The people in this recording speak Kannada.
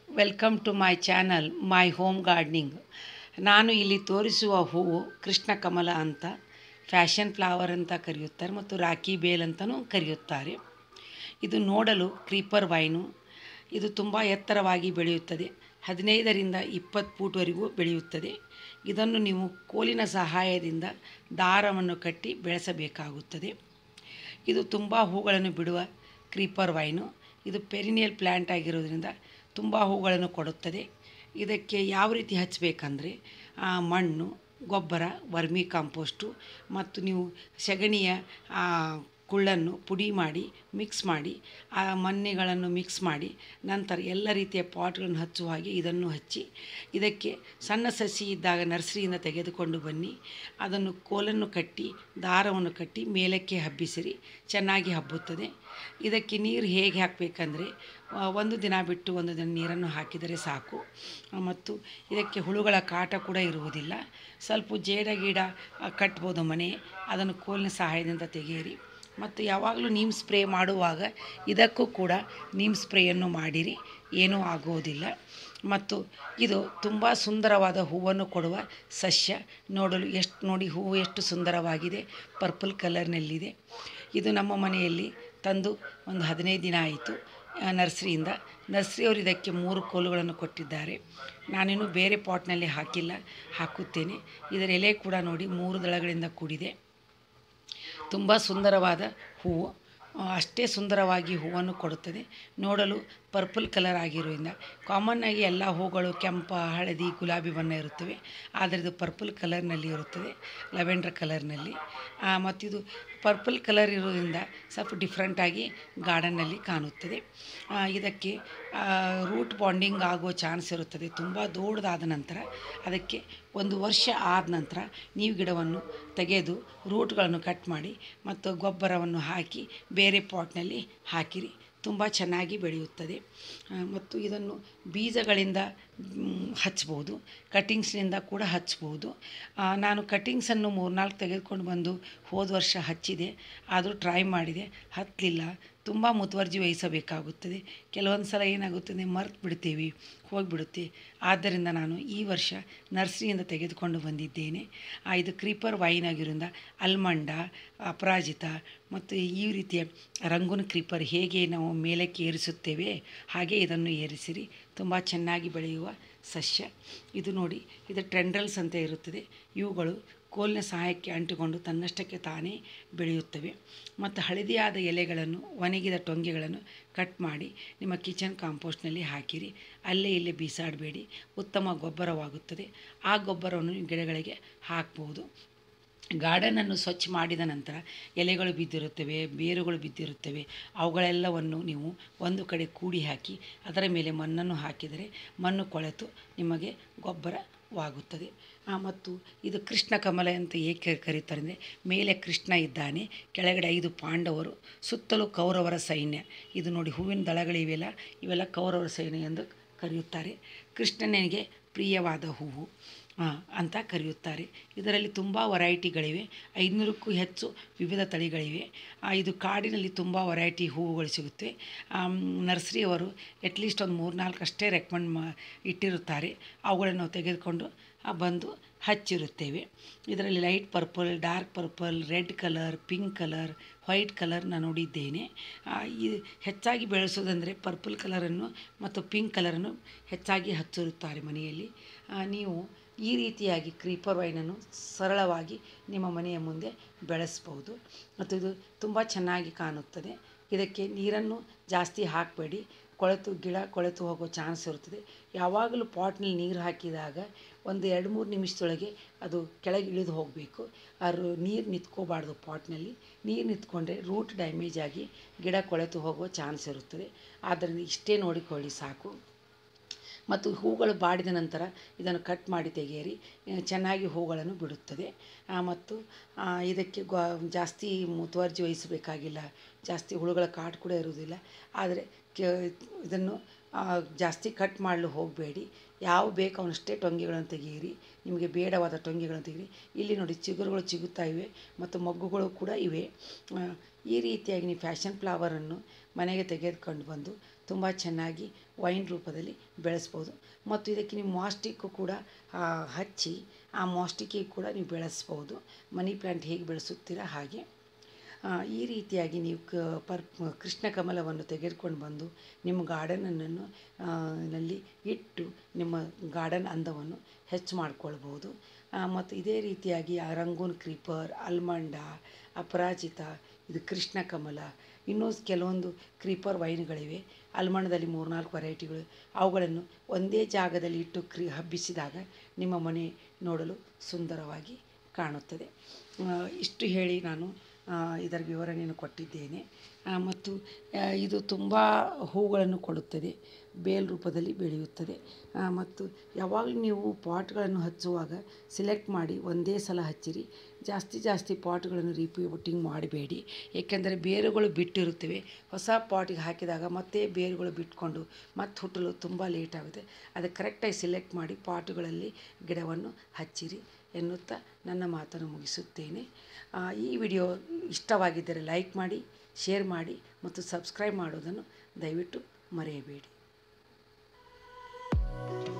Welcome to my channel my home gardening. ನಾನು ಇಲ್ಲಿ ತೋರಿಸುವ ಹೂವು ಕೃಷ್ಣ ಕಮಲ ಅಂತ, ಫ್ಯಾಷನ್ ಫ್ಲವರ್ ಅಂತ ಕರೆಯುತ್ತಾರೆ ಮತ್ತು ರಾಖಿ ಬೇಲ್ ಅಂತಲೂ ಕರೆಯುತ್ತಾರೆ. ಇದು ನೋಡಲು ಕ್ರೀಪರ್ ವೈನು. ಇದು ತುಂಬ ಎತ್ತರವಾಗಿ ಬೆಳೆಯುತ್ತದೆ. 15ರಿಂದ 20 ಫೂಟ್ವರೆಗೂ ಬೆಳೆಯುತ್ತದೆ. ಇದನ್ನು ನೀವು ಕೋಲಿನ ಸಹಾಯದಿಂದ ದಾರವನ್ನು ಕಟ್ಟಿ ಬೆಳೆಸಬೇಕಾಗುತ್ತದೆ. ಇದು ತುಂಬ ಹೂಗಳನ್ನು ಬಿಡುವ ಕ್ರೀಪರ್ ವೈನು. ಇದು ಪೆರಿನಿಯಲ್ ಪ್ಲ್ಯಾಂಟ್ ಆಗಿರೋದ್ರಿಂದ ತುಂಬ ಹೂಗಳನ್ನು ಕೊಡುತ್ತದೆ. ಇದಕ್ಕೆ ಯಾವ ರೀತಿ ಹಚ್ಚಬೇಕಂದ್ರೆ ಮಣ್ಣು, ಗೊಬ್ಬರ, ವರ್ಮಿ ಕಾಂಪೋಸ್ಟು ಮತ್ತು ನೀವು ಸಗಣಿಯ ಕುಳ್ಳನ್ನು ಪುಡಿ ಮಾಡಿ ಮಿಕ್ಸ್ ಮಾಡಿ ಆ ಮಣ್ಣುಗಳನ್ನು ಮಿಕ್ಸ್ ಮಾಡಿ ನಂತರ ಎಲ್ಲ ರೀತಿಯ ಪಾಟ್ಗಳನ್ನು ಹಚ್ಚುವ ಹಾಗೆ ಇದನ್ನು ಹಚ್ಚಿ, ಇದಕ್ಕೆ ಸಣ್ಣ ಸಸಿ ಇದ್ದಾಗ ನರ್ಸರಿಯಿಂದ ತೆಗೆದುಕೊಂಡು ಬನ್ನಿ. ಅದನ್ನು ಕೋಲನ್ನು ಕಟ್ಟಿ ದಾರವನ್ನು ಕಟ್ಟಿ ಮೇಲಕ್ಕೆ ಹಬ್ಬಿಸಿರಿ, ಚೆನ್ನಾಗಿ ಹಬ್ಬುತ್ತದೆ. ಇದಕ್ಕೆ ನೀರು ಹೇಗೆ ಹಾಕಬೇಕಂದ್ರೆ ಒಂದು ದಿನ ಬಿಟ್ಟು ಒಂದು ದಿನ ನೀರನ್ನು ಹಾಕಿದರೆ ಸಾಕು. ಮತ್ತು ಇದಕ್ಕೆ ಹುಳುಗಳ ಕಾಟ ಕೂಡ ಇರುವುದಿಲ್ಲ. ಸ್ವಲ್ಪ ಜೇಡ ಗೀಡ ಕಟ್ಬೋದು ಮನೆ, ಅದನ್ನು ಕೋಲಿನ ಸಹಾಯದಿಂದ ತೆಗೆಯಿರಿ. ಮತ್ತು ಯಾವಾಗಲೂ ನೀಮ್ ಸ್ಪ್ರೇ ಮಾಡುವಾಗ ಇದಕ್ಕೂ ಕೂಡ ನೀಮ್ ಸ್ಪ್ರೇಯನ್ನು ಮಾಡಿರಿ, ಏನೂ ಆಗುವುದಿಲ್ಲ. ಮತ್ತು ಇದು ತುಂಬ ಸುಂದರವಾದ ಹೂವನ್ನು ಕೊಡುವ ಸಸ್ಯ. ನೋಡಲು ನೋಡಿ ಹೂವು ಎಷ್ಟು ಸುಂದರವಾಗಿದೆ, ಪರ್ಪಲ್ ಕಲರ್ನಲ್ಲಿದೆ. ಇದು ನಮ್ಮ ಮನೆಯಲ್ಲಿ ತಂದು ಒಂದು 15 ದಿನ ಆಯಿತು ನರ್ಸರಿಯಿಂದ. ನರ್ಸರಿಯವರು ಇದಕ್ಕೆ 3 ಕೋಲುಗಳನ್ನು ಕೊಟ್ಟಿದ್ದಾರೆ. ನಾನಿನ್ನೂ ಬೇರೆ ಪಾಟ್ನಲ್ಲಿ ಹಾಕಿಲ್ಲ, ಹಾಕುತ್ತೇನೆ. ಇದರ ಎಲೆ ಕೂಡ ನೋಡಿ 3 ದಳಗಳಿಂದ ಕೂಡಿದೆ. ತುಂಬ ಸುಂದರವಾದ ಹೂವು, ಅಷ್ಟೇ ಸುಂದರವಾಗಿ ಹೂವನ್ನು ಕೊಡುತ್ತದೆ. ನೋಡಲು ಪರ್ಪಲ್ ಕಲರ್ ಆಗಿರೋದ್ರಿಂದ ಕಾಮನ್ನಾಗಿ ಎಲ್ಲ ಹೂಗಳು ಕೆಂಪು, ಹಳದಿ, ಗುಲಾಬಿ ಬಣ್ಣ ಇರುತ್ತವೆ. ಆದರೆ ಇದು ಪರ್ಪಲ್ ಕಲರ್ನಲ್ಲಿ ಇರುತ್ತದೆ, ಲೆವೆಂಡರ್ ಕಲರ್ನಲ್ಲಿ. ಮತ್ತು ಇದು ಪರ್ಪಲ್ ಕಲರ್ ಇರೋದ್ರಿಂದ ಸ್ವಲ್ಪ ಡಿಫ್ರೆಂಟಾಗಿ ಗಾರ್ಡನ್ನಲ್ಲಿ ಕಾಣುತ್ತದೆ. ಇದಕ್ಕೆ ರೂಟ್ ಬಾಂಡಿಂಗ್ ಆಗೋ ಚಾನ್ಸ್ ಇರುತ್ತದೆ. ತುಂಬ ದೊಡ್ಡದಾದ ನಂತರ ಅದಕ್ಕೆ 1 ವರ್ಷ ಆದ ನಂತರ ನೀವು ಗಿಡವನ್ನು ತೆಗೆದು ರೂಟ್ಗಳನ್ನು ಕಟ್ ಮಾಡಿ ಮತ್ತು ಗೊಬ್ಬರವನ್ನು ಹಾಕಿ ಬೇರೆ ಪಾಟ್ನಲ್ಲಿ ಹಾಕಿರಿ, ತುಂಬ ಚೆನ್ನಾಗಿ ಬೆಳೆಯುತ್ತದೆ. ಮತ್ತು ಇದನ್ನು ಬೀಜಗಳಿಂದ ಹಚ್ಬೋದು, ಕಟ್ಟಿಂಗ್ಸ್ನಿಂದ ಕೂಡ ಹಚ್ಬೋದು. ನಾನು ಕಟ್ಟಿಂಗ್ಸನ್ನು 3-4 ತೆಗೆದುಕೊಂಡು ಬಂದು ಹೋದ ವರ್ಷ ಹಚ್ಚಿದೆ, ಆದರೂ ಟ್ರೈ ಮಾಡಿದೆ, ಹತ್ತಲಿಲ್ಲ. ತುಂಬ ಮುತುವರ್ಜಿ ವಹಿಸಬೇಕಾಗುತ್ತದೆ. ಕೆಲವೊಂದು ಸಲ ಏನಾಗುತ್ತದೆ, ಮರ್ತು ಬಿಡ್ತೀವಿ, ಹೋಗಿಬಿಡುತ್ತೆ. ಆದ್ದರಿಂದ ನಾನು ಈ ವರ್ಷ ನರ್ಸರಿಯಿಂದ ತೆಗೆದುಕೊಂಡು ಬಂದಿದ್ದೇನೆ. ಇದು ಕ್ರೀಪರ್ ವೈನ್ ಆಗಿರೋದ್ರಿಂದ ಅಲ್ಮಂಡ, ಅಪರಾಜಿತ ಮತ್ತು ಈ ರೀತಿಯ ರಂಗುನ್ ಕ್ರೀಪರ್ ಹೇಗೆ ನಾವು ಮೇಲಕ್ಕೆ ಏರಿಸುತ್ತೇವೆ ಹಾಗೆ ಇದನ್ನು ಏರಿಸಿರಿ, ತುಂಬ ಚೆನ್ನಾಗಿ ಬೆಳೆಯುವ ಸಸ್ಯ. ಇದು ನೋಡಿ, ಇದು ಟೆಂಡ್ರಲ್ಸ್ ಅಂತ ಇರುತ್ತದೆ. ಇವುಗಳು ಕೋಲಿನ ಸಹಾಯಕ್ಕೆ ಅಂಟಿಕೊಂಡು ತನ್ನಷ್ಟಕ್ಕೆ ತಾನೇ ಬೆಳೆಯುತ್ತವೆ. ಮತ್ತು ಹಳದಿಯಾದ ಎಲೆಗಳನ್ನು, ಒಣಗಿದ ಟೊಂಗೆಗಳನ್ನು ಕಟ್ ಮಾಡಿ ನಿಮ್ಮ ಕಿಚನ್ ಕಾಂಪೋಸ್ಟ್ನಲ್ಲಿ ಹಾಕಿರಿ. ಅಲ್ಲೇ ಇಲ್ಲೇ ಬೀಸಾಡಬೇಡಿ, ಉತ್ತಮ ಗೊಬ್ಬರವಾಗುತ್ತದೆ. ಆ ಗೊಬ್ಬರವನ್ನು ಗಿಡಗಳಿಗೆ ಹಾಕ್ಬೋದು. ಗಾರ್ಡನನ್ನು ಸ್ವಚ್ಛ ಮಾಡಿದ ನಂತರ ಎಲೆಗಳು ಬಿದ್ದಿರುತ್ತವೆ, ಬೇರುಗಳು ಬಿದ್ದಿರುತ್ತವೆ, ಅವುಗಳೆಲ್ಲವನ್ನು ನೀವು ಒಂದು ಕಡೆ ಕೂಡಿ ಹಾಕಿ ಅದರ ಮೇಲೆ ಮಣ್ಣನ್ನು ಹಾಕಿದರೆ ಮಣ್ಣು ಕೊಳೆತು ನಿಮಗೆ ಗೊಬ್ಬರವಾಗುತ್ತದೆ. ಮತ್ತು ಇದು ಕೃಷ್ಣ ಕಮಲ ಅಂತ ಏಕೆ ಕರೀತಾರೆ ಅಂದರೆ, ಮೇಲೆ ಕೃಷ್ಣ ಇದ್ದಾನೆ, ಕೆಳಗಡೆ 5 ಪಾಂಡವರು, ಸುತ್ತಲೂ ಕೌರವರ ಸೈನ್ಯ. ಇದು ನೋಡಿ ಹೂವಿನ ದಳಗಳಿವೆಲ್ಲ, ಇವೆಲ್ಲ ಕೌರವರ ಸೈನ್ಯ ಎಂದು ಕರೆಯುತ್ತಾರೆ. ಕೃಷ್ಣನಿಗೆ ಪ್ರಿಯವಾದ ಹೂವು ಅಂತ ಕರೆಯುತ್ತಾರೆ. ಇದರಲ್ಲಿ ತುಂಬ ವೆರೈಟಿಗಳಿವೆ, 500ಕ್ಕೂ ಹೆಚ್ಚು ವಿವಿಧ ತಳಿಗಳಿವೆ. ಇದು ಕಾಡಿನಲ್ಲಿ ತುಂಬ ವೆರೈಟಿ ಹೂವುಗಳು ಸಿಗುತ್ತೆ. ನರ್ಸರಿಯವರು ಅಟ್ಲೀಸ್ಟ್ ಒಂದು 3-4 ಅಷ್ಟೇ ರೆಕಮೆಂಡ್ ಇಟ್ಟಿರುತ್ತಾರೆ. ಅವುಗಳನ್ನು ನಾವು ತೆಗೆದುಕೊಂಡು ಬಂದು ಹಚ್ಚಿರುತ್ತೇವೆ. ಇದರಲ್ಲಿ light purple, dark purple, red colour, pink colour, white colour ನಾನು ನೋಡಿದ್ದೇನೆ. ಹೆಚ್ಚಾಗಿ ಬೆಳೆಸೋದಂದರೆ ಪರ್ಪಲ್ ಕಲರನ್ನು ಮತ್ತು ಪಿಂಕ್ ಕಲರನ್ನು ಹೆಚ್ಚಾಗಿ ಹಚ್ಚಿರುತ್ತಾರೆ ಮನೆಯಲ್ಲಿ. ನೀವು ಈ ರೀತಿಯಾಗಿ ಕ್ರೀಪರ್ ವೈನನ್ನು ಸರಳವಾಗಿ ನಿಮ್ಮ ಮನೆಯ ಮುಂದೆ ಬೆಳೆಸ್ಬೋದು. ಮತ್ತು ಇದು ತುಂಬ ಚೆನ್ನಾಗಿ ಕಾಣುತ್ತದೆ. ಇದಕ್ಕೆ ನೀರನ್ನು ಜಾಸ್ತಿ ಹಾಕಬೇಡಿ, ಗಿಡ ಕೊಳೆತು ಹೋಗೋ ಚಾನ್ಸ್ ಇರುತ್ತದೆ. ಯಾವಾಗಲೂ ಪಾಟ್ನಲ್ಲಿ ನೀರು ಹಾಕಿದಾಗ ಒಂದು 2-3 ನಿಮಿಷದೊಳಗೆ ಅದು ಕೆಳಗೆ ಇಳಿದು ಹೋಗಬೇಕು. ನೀರು ನಿಂತ್ಕೋಬಾರ್ದು ಪಾಟ್ನಲ್ಲಿ. ನೀರು ನಿಂತ್ಕೊಂಡ್ರೆ ರೂಟ್ ಡ್ಯಾಮೇಜ್ ಆಗಿ ಗಿಡ ಕೊಳೆತು ಹೋಗೋ ಚಾನ್ಸ್ ಇರುತ್ತದೆ. ಆದ್ದರಿಂದ ಇಷ್ಟೇ ನೋಡಿಕೊಳ್ಳಿ ಸಾಕು. ಮತ್ತು ಹೂಗಳು ಬಾಡಿದ ನಂತರ ಇದನ್ನು ಕಟ್ ಮಾಡಿ ತೆಗೆಯಿರಿ, ಚೆನ್ನಾಗಿ ಹೂಗಳನ್ನು ಬಿಡುತ್ತದೆ. ಮತ್ತು ಇದಕ್ಕೆ ಜಾಸ್ತಿ ಮುತುವರ್ಜಿ ವಹಿಸಬೇಕಾಗಿಲ್ಲ, ಜಾಸ್ತಿ ಹುಳುಗಳ ಕಾಟ ಕೂಡ ಇರುವುದಿಲ್ಲ. ಆದರೆ ಇದನ್ನು ಜಾಸ್ತಿ ಕಟ್ ಮಾಡಲು ಹೋಗಬೇಡಿ. ಯಾವ ಬೇಕು ಅವನಷ್ಟೇ ಟೊಂಗೆಗಳನ್ನು ತೆಗೆಯಿರಿ, ನಿಮಗೆ ಬೇಡವಾದ ಟೊಂಗೆಗಳನ್ನು ತೆಗೆಯಿರಿ. ಇಲ್ಲಿ ನೋಡಿ ಚಿಗುರುಗಳು ಚಿಗುತ್ತಾ ಇವೆ ಮತ್ತು ಮೊಗ್ಗುಗಳು ಕೂಡ ಇವೆ. ಈ ರೀತಿಯಾಗಿ ನೀವು ಫ್ಯಾಷನ್ ಫ್ಲವರನ್ನು ಮನೆಗೆ ತೆಗೆದುಕೊಂಡು ಬಂದು ತುಂಬ ಚೆನ್ನಾಗಿ ವೈನ್ ರೂಪದಲ್ಲಿ ಬೆಳೆಸ್ಬೋದು. ಮತ್ತು ಇದಕ್ಕೆ ನೀವು ಮಾಸ್ಟಿಕ್ಕು ಕೂಡ ಹಚ್ಚಿ ಆ ಮಾಸ್ಟಿಕ್ಕಿಗೆ ಕೂಡ ನೀವು ಬೆಳೆಸ್ಬೋದು. ಮನಿ ಪ್ಲ್ಯಾಂಟ್ ಹೇಗೆ ಬೆಳೆಸುತ್ತೀರಾ ಹಾಗೆ. ಈ ರೀತಿಯಾಗಿ ನೀವು ಕೃಷ್ಣ ಕಮಲವನ್ನು ತೆಗೆದುಕೊಂಡು ಬಂದು ನಿಮ್ಮ ಗಾರ್ಡನನ್ನು ನಲ್ಲಿ ಇಟ್ಟು ನಿಮ್ಮ ಗಾರ್ಡನ್ ಅಂದವನ್ನು ಹೆಚ್ಚು ಮಾಡ್ಕೊಳ್ಬೋದು. ಮತ್ತು ಇದೇ ರೀತಿಯಾಗಿ ರಂಗೂನ್ ಕ್ರೀಪರ್, ಅಲ್ಮಂಡ, ಅಪರಾಜಿತ, ಇದು ಕೃಷ್ಣ ಕಮಲ, ಇನ್ನೂ ಕೆಲವೊಂದು ಕ್ರೀಪರ್ ವೈನ್ಗಳಿವೆ. ಅಲ್ಮಂಡದಲ್ಲಿ 3-4 ವೆರೈಟಿಗಳು. ಅವುಗಳನ್ನು ಒಂದೇ ಜಾಗದಲ್ಲಿ ಇಟ್ಟು ಹಬ್ಬಿಸಿದಾಗ ನಿಮ್ಮ ಮನೆ ನೋಡಲು ಸುಂದರವಾಗಿ ಕಾಣುತ್ತದೆ. ಇಷ್ಟು ಹೇಳಿ ನಾನು ಇದರ ವಿವರಣೆಯನ್ನು ಕೊಟ್ಟಿದ್ದೇನೆ. ಮತ್ತು ಇದು ತುಂಬ ಹೂಗಳನ್ನು ಕೊಡುತ್ತದೆ, ಬೇಲ್ ರೂಪದಲ್ಲಿ ಬೆಳೆಯುತ್ತದೆ. ಮತ್ತು ಯಾವಾಗಲೂ ನೀವು ಪಾಟ್ಗಳನ್ನು ಹಚ್ಚುವಾಗ ಸೆಲೆಕ್ಟ್ ಮಾಡಿ ಒಂದೇ ಸಲ ಹಚ್ಚಿರಿ. ಜಾಸ್ತಿ ಪಾಟ್ಗಳನ್ನು ರೀಪೋಟಿಂಗ್ ಮಾಡಬೇಡಿ. ಏಕೆಂದರೆ ಬೇರುಗಳು ಬಿಟ್ಟಿರುತ್ತವೆ. ಹೊಸ ಪಾಟಿಗೆ ಹಾಕಿದಾಗ ಮತ್ತೆ ಬೇರುಗಳು ಬಿಟ್ಕೊಂಡು ಮತ್ತೆ ಹುಟ್ಟಲು ತುಂಬ ಲೇಟ್ ಆಗುತ್ತೆ. ಅದಕ್ಕೆ ಕರೆಕ್ಟಾಗಿ ಸೆಲೆಕ್ಟ್ ಮಾಡಿ ಪಾಟುಗಳಲ್ಲಿ ಗಿಡವನ್ನು ಹಚ್ಚಿರಿ ಎನ್ನುತ್ತಾ ನನ್ನ ಮಾತನ್ನು ಮುಗಿಸುತ್ತೇನೆ. ಈ ವಿಡಿಯೋ ಇಷ್ಟವಾಗಿದ್ದರೆ ಲೈಕ್ ಮಾಡಿ, ಶೇರ್ ಮಾಡಿ ಮತ್ತು ಸಬ್ಸ್ಕ್ರೈಬ್ ಮಾಡೋದನ್ನು ದಯವಿಟ್ಟು ಮರೆಯಬೇಡಿ.